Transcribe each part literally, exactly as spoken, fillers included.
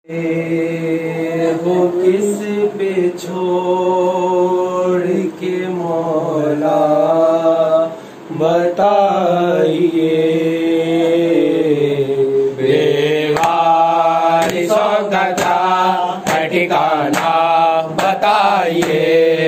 हो किस पे छोड़ के मौला बताइए, बेवारिसों का क्या है ठिकाना बताइए,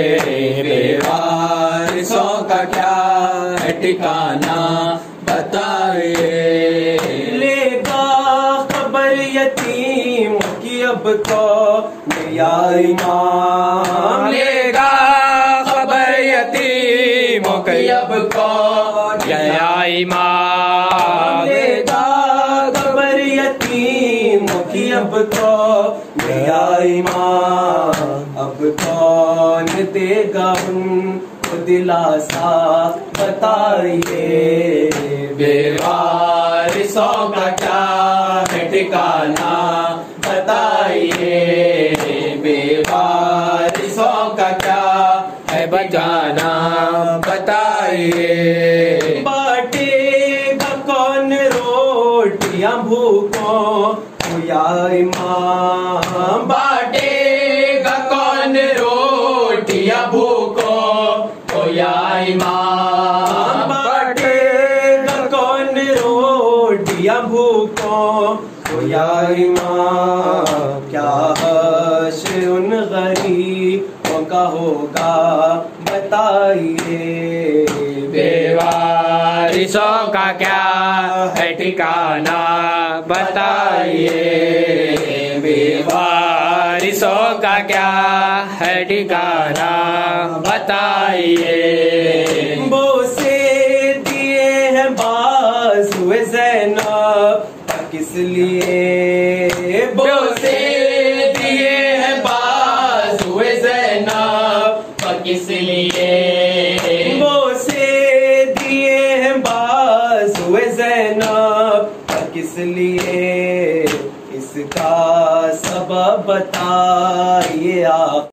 बेवारिसों का क्या है ठिकाना बताइए। लेगा खबर यतीम की अब तो नया इमाम, लेगा खबर यतीम की अब तो नया इमाम, लेगा खबर यतीम की अब तो नया इमाम। अब कौन देगा उनको दिलासा बताइए, बेवारिसों का क्या है ठिकाना बताइए, बेवारिसों का क्या है बचाना बताइए। बांटेगा कौन रोटियां भूखों को या इमाम, बांटेगा कौन रोटियां भूखों को या इमाम, बांटेगा कौन रोटियां भूखों को या इमाम। क्या हश्र उन गरीबों का होगा बताइए, बेवारिसों का क्या है ठिकाना बताइए, बेवारिसों का क्या है ठिकाना बताइए। बोसे दिए हैं बाज़ुए ज़ैनब किस लिए, बोसे दिए हैं बाज़ुए ज़ैनब किस लिए, बोसे दिए हैं बाज़ुए ज़ैनब किस लिए। इसका सबब बताइए आप।